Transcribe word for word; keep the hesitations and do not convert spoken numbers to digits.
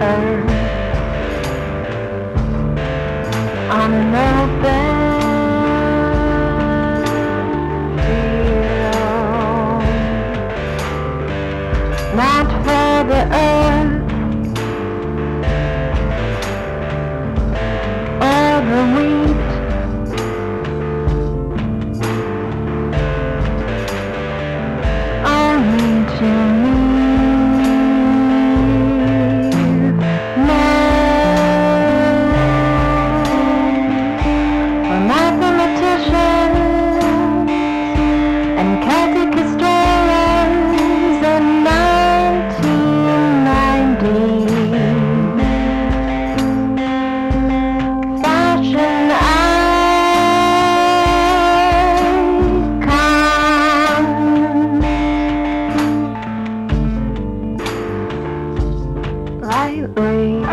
earth on an open field, not for the earth or the wheat, only to me. Lightly